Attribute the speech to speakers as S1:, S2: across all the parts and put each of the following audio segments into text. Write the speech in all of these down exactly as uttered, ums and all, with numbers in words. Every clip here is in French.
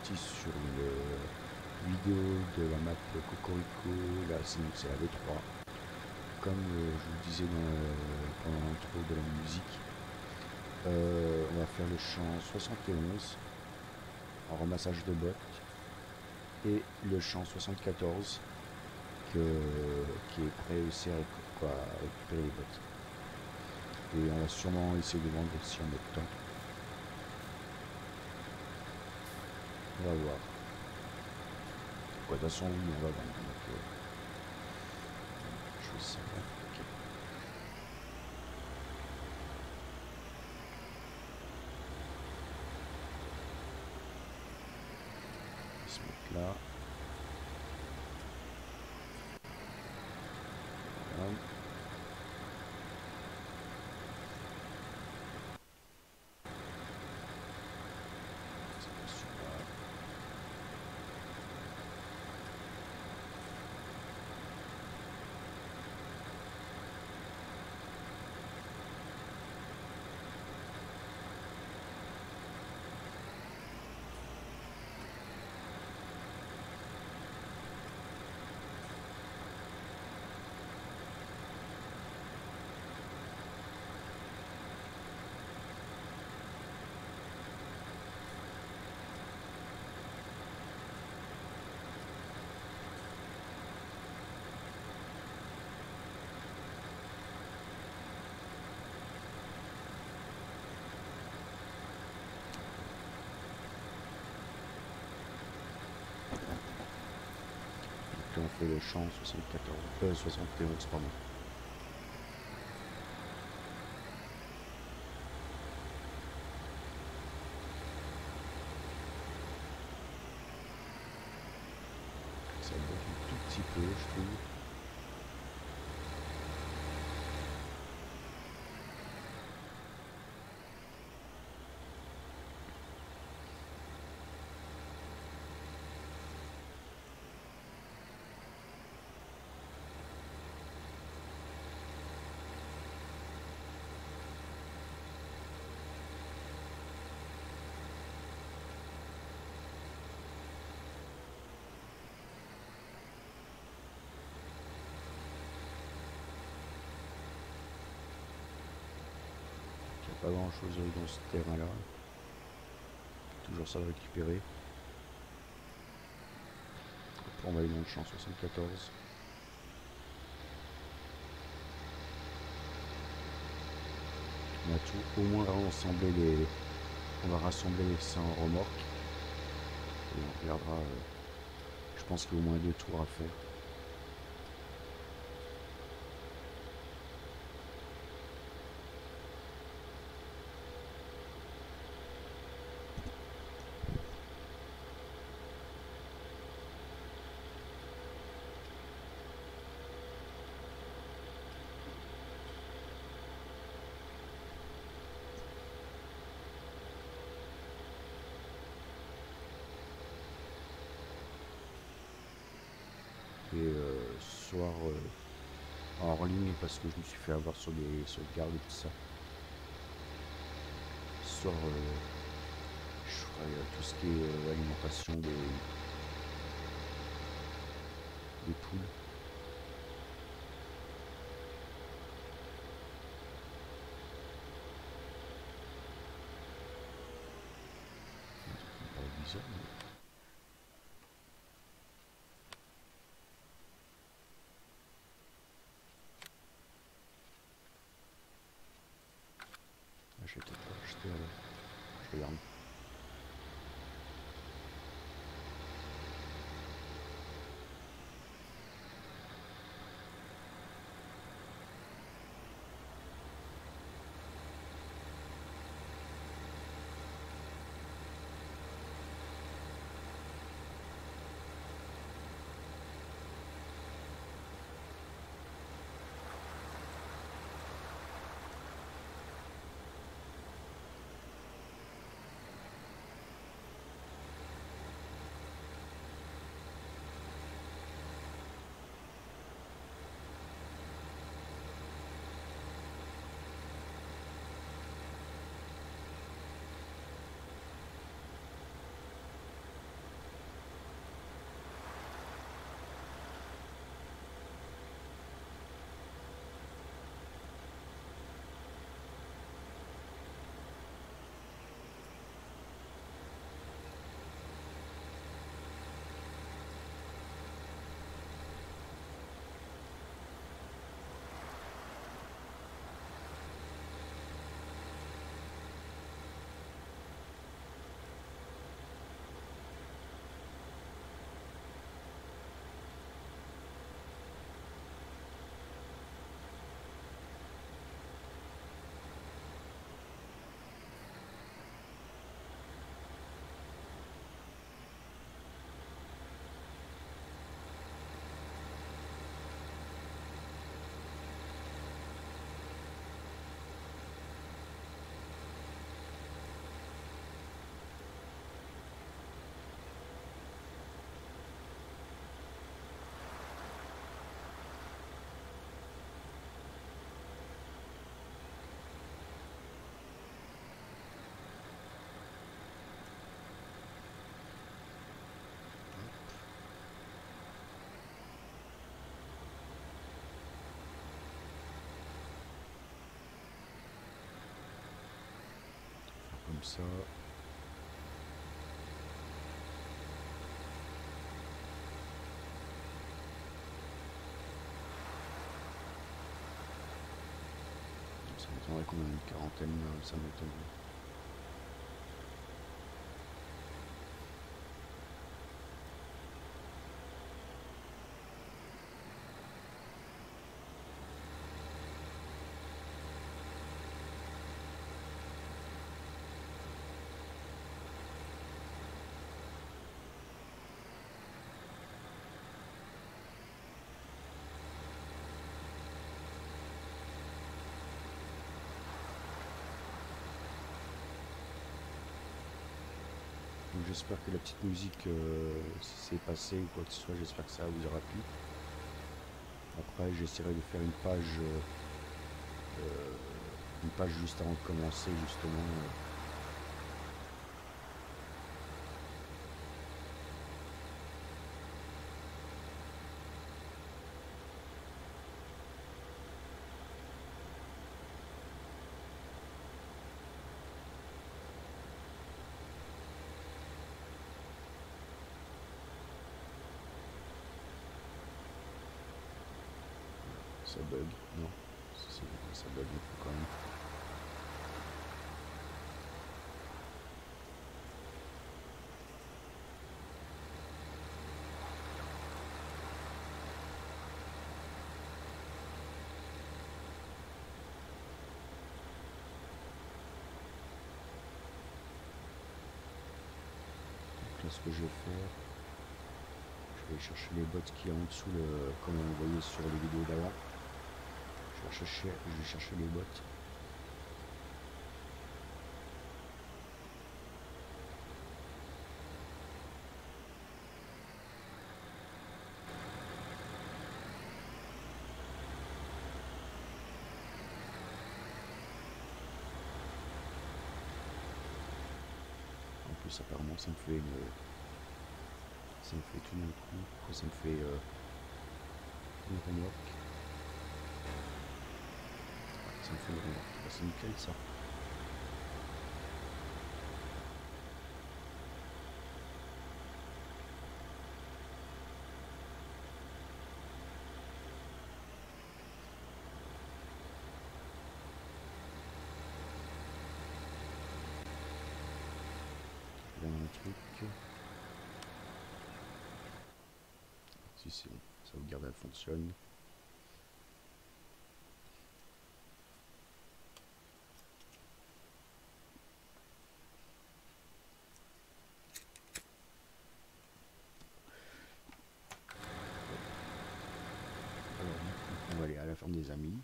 S1: parti sur une vidéo de la map Cocorico. Là c'est la V trois. Comme euh, je vous disais dans le, pendant l'intro de la musique, euh, on va faire le champ soixante et onze en ramassage de bottes et le champ soixante-quatorze que, qui est prêt aussi à, quoi, à récupérer les bottes. Et on va sûrement essayer de vendre si on a le temps. On va voir. Quoi, de toute façon, oui, on va vendre. Donc, euh, je sais pas. Ok. On va se mettre là. Voilà. Donc on fait le champ soixante-quatorze, euh, soixante et onze, pardon. Ça bouge un tout petit peu, je trouve. Pas grand chose dans ce terrain là, toujours ça de récupérer. Après on va aller dans le champ soixante-quatorze. On va tout au moins rassembler les on va rassembler les cent remorques et on regardera. Euh, je pense qu'il y a au moins deux tours à faire. Et euh, ce soir euh, en hors ligne parce que je me suis fait avoir sur les sauvegardes et tout ça. Ce soir euh, je ferai euh, tout ce qui est euh, alimentation des, des poules. Ça me paraît bizarre, mais... Je vais peut-être pas acheter alors. Je regarde. comme ça. Ça m'étonnerait qu'on ait une quarantaine, ça m'étonnerait. J'espère que la petite musique, euh, si c'est passé ou quoi que ce soit, j'espère que ça vous aura plu. Après, j'essaierai de faire une page, euh, une page juste avant de commencer, justement. Euh, ça bug, non, c'est bon, ça bug un peu quand même. Donc là, ce que je vais faire, je vais chercher les bots qui est en dessous, le, comme on voyait sur les vidéos d'avant. Je vais chercher, je vais chercher les bots. En plus, apparemment, ça me fait une, ça me fait tout d'un coup, ça me fait euh, une remorque. Ça me fait une remorque, c'est nickel ça. Là, un truc. Si c'est bon, sauvegarde elle fonctionne. Alors, on va aller à la ferme des amis.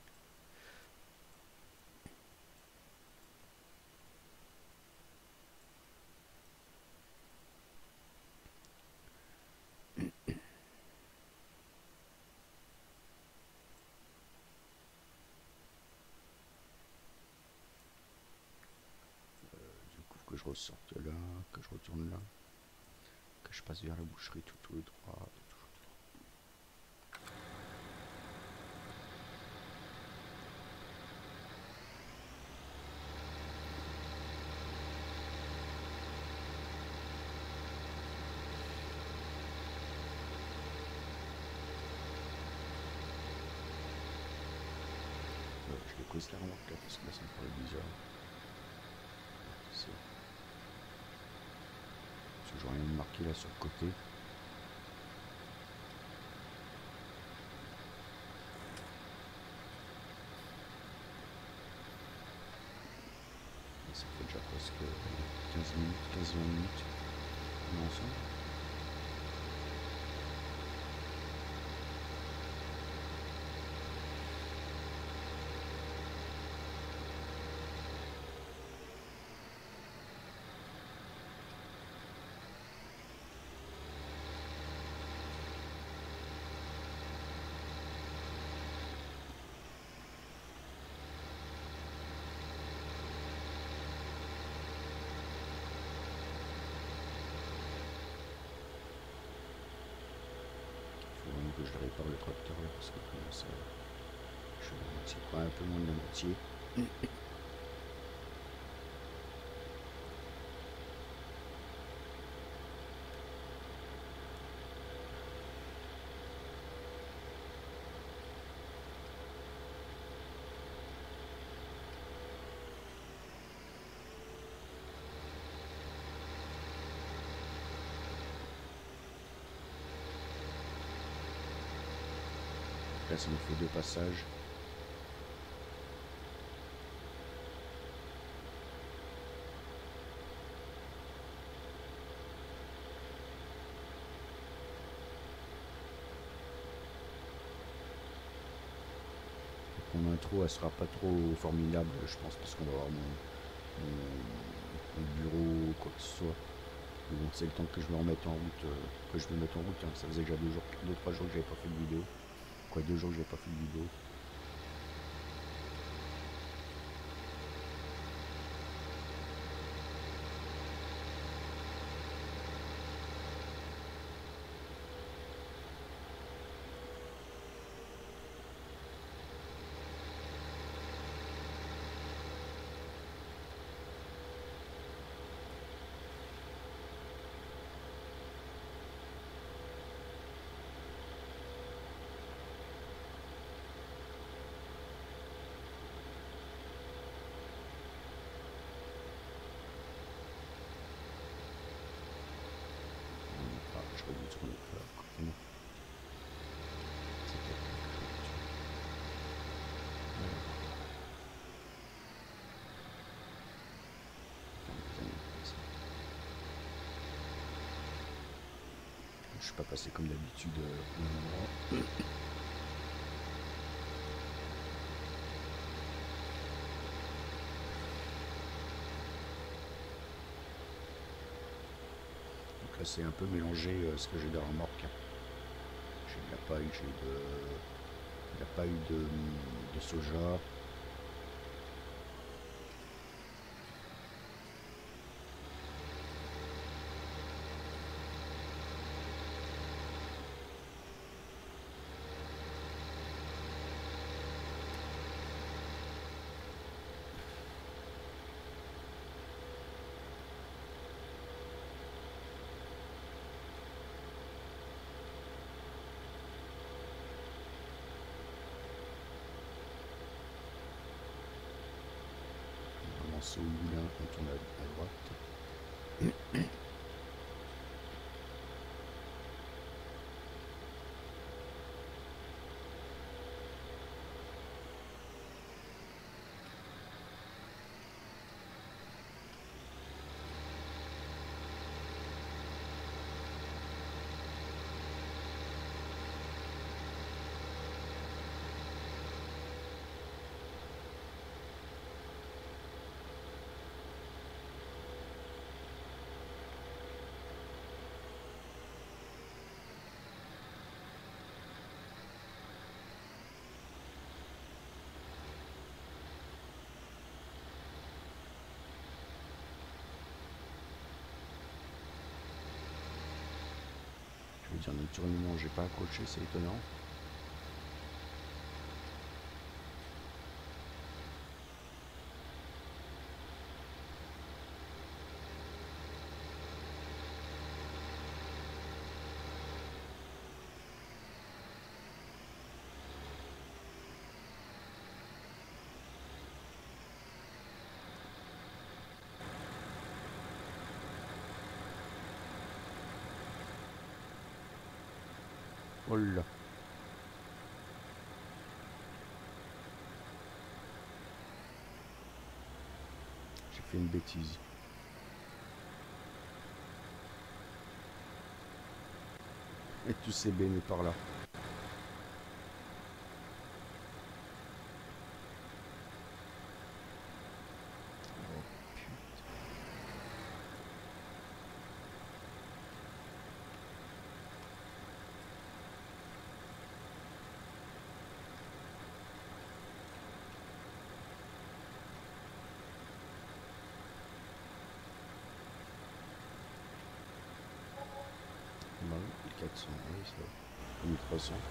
S1: Que je ressorte là, que je retourne là, que je passe vers la boucherie tout, tout droit, tout, tout droit. Euh, je dépose la remorque là parce que là ça me paraît bizarre. C'est... Parce que j'aurais rien marqué là sur le côté. Et ça fait déjà presque quinze minutes, quinze vingt minutes on est ensemble. Que je le répare le tracteur là parce que commence à... je suis à moitié, pas un peu moins de la moitié. Là, ça nous fait deux passages. Mon intro, elle sera pas trop formidable, je pense, parce qu'on va avoir mon, mon, mon bureau, quoi que ce soit. Mais bon, c'est le temps que je me remette en route, euh, que je me mette en route. Hein. Ça faisait déjà deux jours, deux, trois jours que j'avais pas fait de vidéo. Quoi, deux jours que j'avais pas fait de vidéo. Ah, je crois que ce qu'on a fait là, côté moi. C'est peut-être quelque chose là-dessus. Voilà. Enfin, putain, ça. Je suis pas passé comme d'habitude euh, au même endroit. Donc là, c'est un peu mélangé euh, ce que j'ai dans la remorque. J'ai de la paille, j'ai de, de la paille de, de soja. Au moulin, on tourne à, à droite. Je veux dire, naturellement, j'ai pas accroché, c'est étonnant. Oh là. J'ai fait une bêtise. Et tous ces bénis par là. Oh putain. Bah oui, mille quatre cents, oui, ça va. mille trois cents.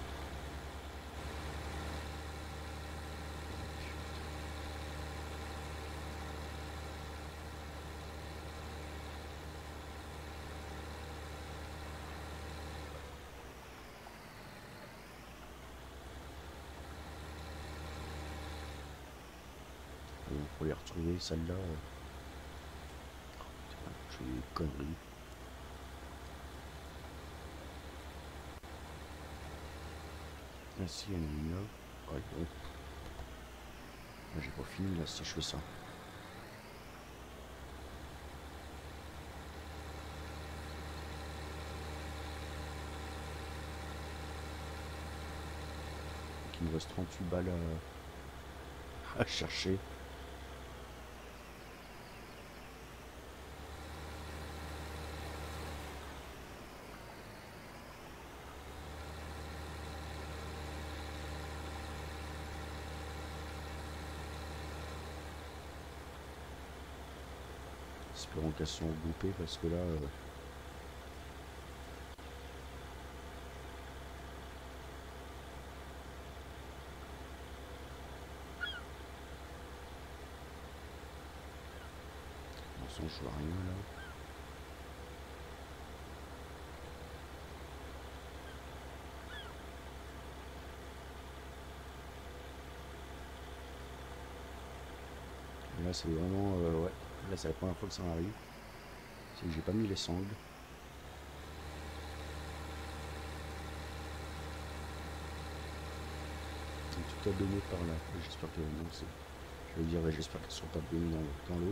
S1: Bon, pour les retrouver, celle-là, euh... oh, je fais des conneries. Ah si, il y en a une là. Ouais, bon. Moi, j'ai pas fini là si je fais ça. Donc, il me reste trente-huit balles à, à chercher. Espérons qu'elles sont regroupées parce que là... Euh, je vois rien là. Et là c'est vraiment euh, ouais. Là c'est la première fois que ça m'arrive. C'est que j'ai pas mis les sangles. Et tout a baigné par là. J'espère que non c'est. Je veux dire ouais, j'espère qu'elles sont pas baignées dans, dans l'eau.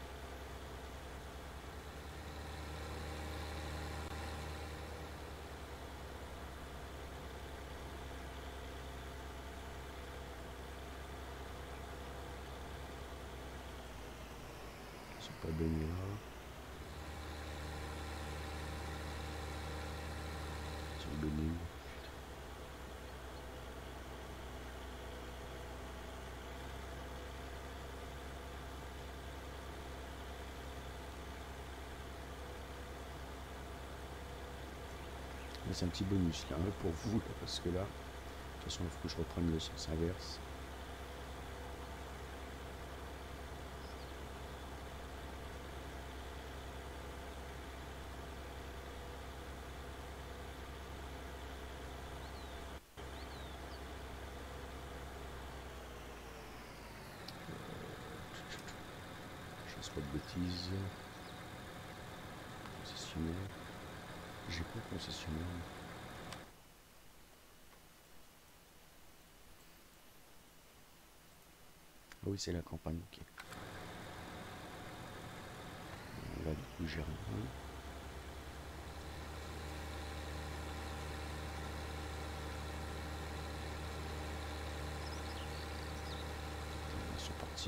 S1: Elles sont pas baignées là. Elles sont baignées où? C'est un petit bonus là, hein, pour vous, là, parce que là, de toute façon, il faut que je reprenne le sens inverse. Je fasse pas de bêtises. Concessionnaire. J'ai pas de concessionnaire. Ah oui, c'est la campagne, ok. Là, du coup, j'ai rien. Ils sont partis.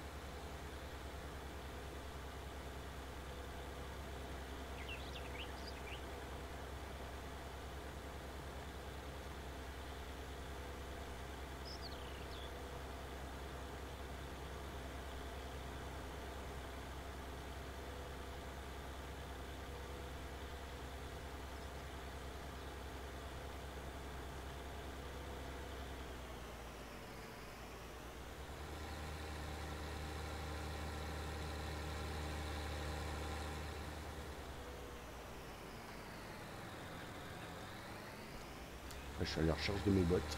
S1: Là, je suis à la recherche de mes bottes.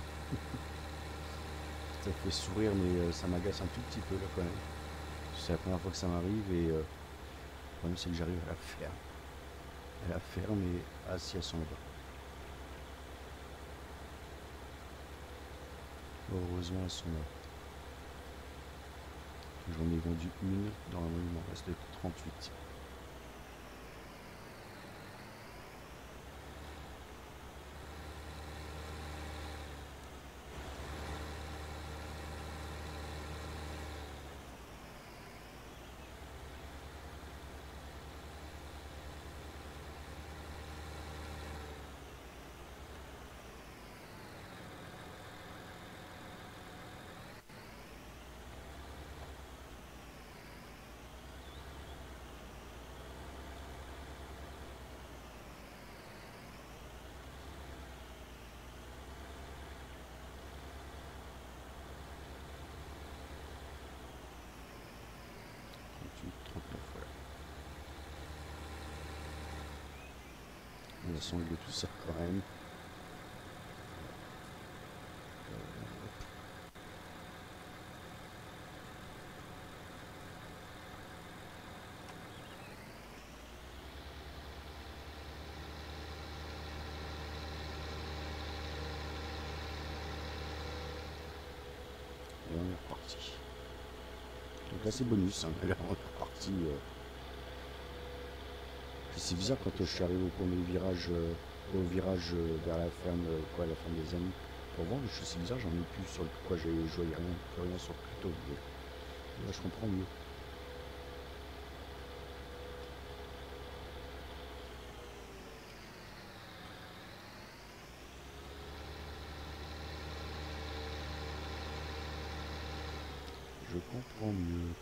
S1: Ça fait sourire, mais euh, ça m'agace un tout petit peu là quand même. C'est la première fois que ça m'arrive et euh, le problème c'est que j'arrive à la faire. À la faire, mais ah si elles sont là. Heureusement elles sont là. J'en ai vendu une, normalement il m'en reste trente-huit. La sangle de tout ça quand même. Là c'est bonus, hein. Là on est reparti. Euh... C'est bizarre quand je suis arrivé au premier virage, euh, au virage euh, vers la ferme, euh, quoi, la ferme des amis. Pour voir, c'est bizarre, j'en ai plus sur le quoi, j'ai joué rien, plus rien sur le plateau. Mais là je comprends mieux. Je comprends mieux.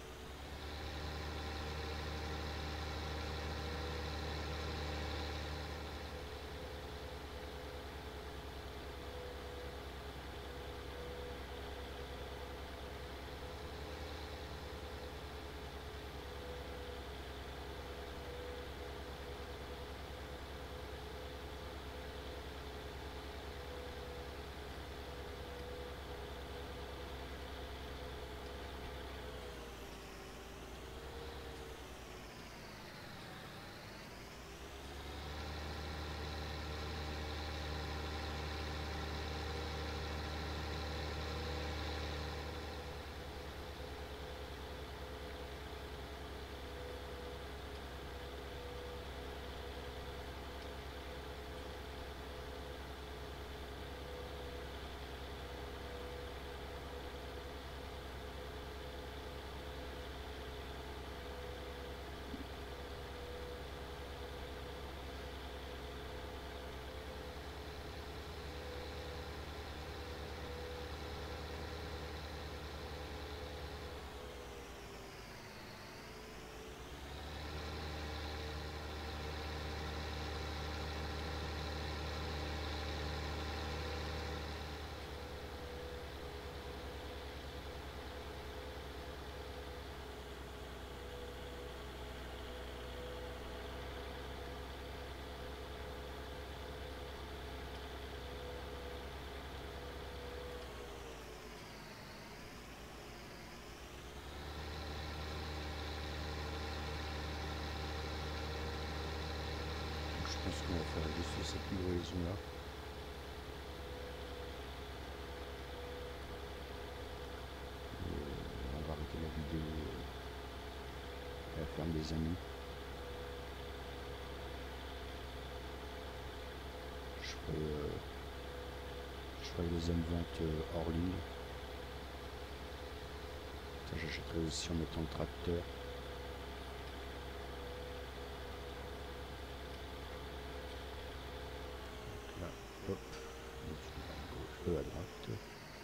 S1: Je pense qu'on va faire juste cette livraison là. Euh, on va arrêter la vidéo euh, à la ferme des amis. Je ferai, euh, je ferai les deuxième vente euh, hors ligne. J'achèterai aussi en mettant le tracteur. Là, hop, à gauche, euh, à droite.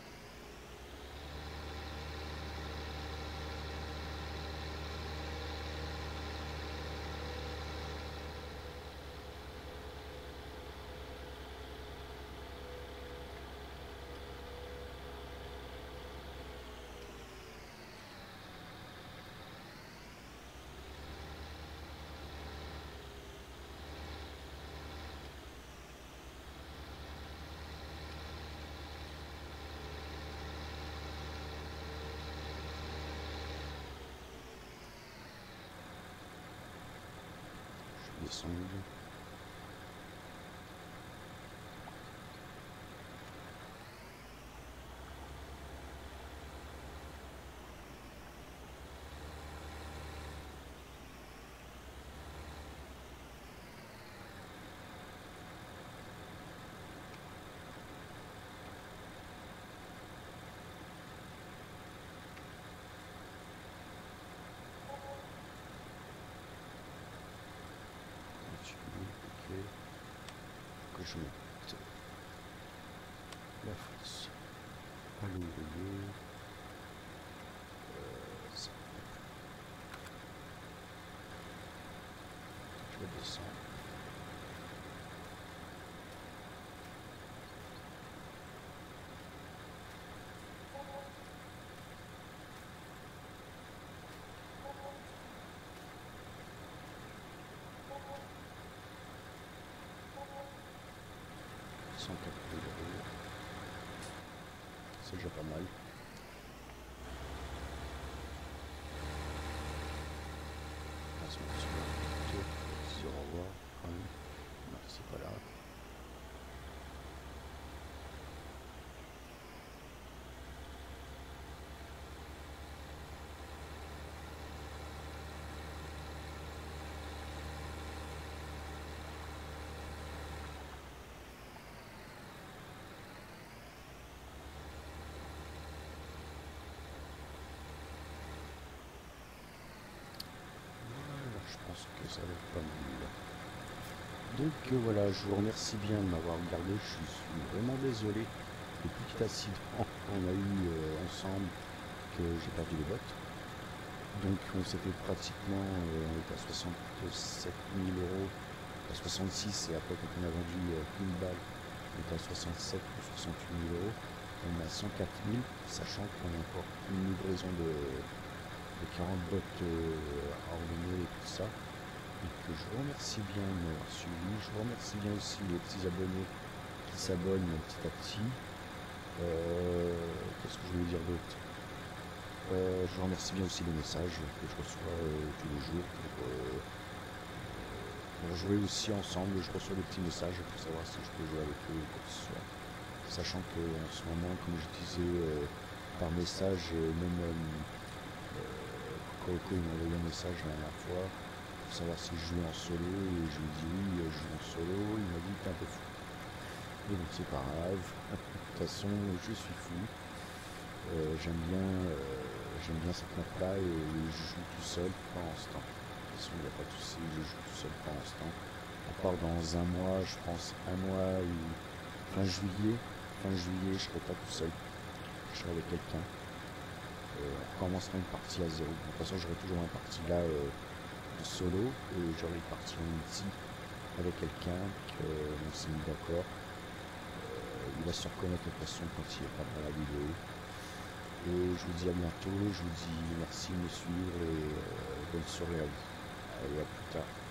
S1: Je descends. Que je mette la force à l'ouvrier, euh, ça. Je descends. cent quatre euros. C'est déjà pas mal. Passe mon petit peu. Dis au revoir quand même. Non, c'est pas là. pense que ça va être pas mal. Donc euh, voilà, je vous remercie bien de m'avoir regardé. Je suis vraiment désolé des petits accidents qu'on a eu euh, ensemble, que j'ai perdu les bottes. Donc on s'est fait pratiquement, euh, on était à soixante-sept mille euros, à soixante-six, et après quand on a vendu euh, une balle, on était à soixante-sept ou soixante-huit mille euros. On est à cent quatre mille, sachant qu'on a encore une livraison de, de quarante bottes euh, à ordonner et tout ça. Et que je vous remercie bien de m'avoir suivi. Je vous remercie bien aussi les petits abonnés qui s'abonnent petit à petit. Euh, Qu'est-ce que je voulais dire d'autre? Euh, je vous remercie bien aussi les messages que je reçois euh, tous les jours pour, euh, pour jouer aussi ensemble. Je reçois des petits messages pour savoir si je peux jouer avec eux ou quoi que ce soit. Sachant qu'en ce moment, comme je disais euh, par message, et même euh, Cocorico il m'a envoyé un message la dernière fois pour savoir si je jouais en solo, et je lui ai dit oui, je joue en solo. Il m'a dit t'es un peu fou. Et donc c'est pas grave. De toute façon, je suis fou. Euh, j'aime bien, euh, j'aime bien cette map là, et je joue tout seul pendant ce temps. De toute façon, il n'y a pas de souci, je joue tout seul pendant ce temps. À part dans un mois, je pense un mois ou fin juillet, fin juillet, je serai pas tout seul. Je serai avec quelqu'un. Euh, on recommencera une partie à zéro. De toute façon, j'aurai toujours une partie là euh, de solo, et j'aurai une partie en multi avec quelqu'un qu'on s'est mis d'accord. Euh, il va se reconnaître de toute façon quand il est pas dans la vidéo. Et je vous dis à bientôt, je vous dis merci de me suivre, et euh, bonne soirée à vous. Allez, à plus tard.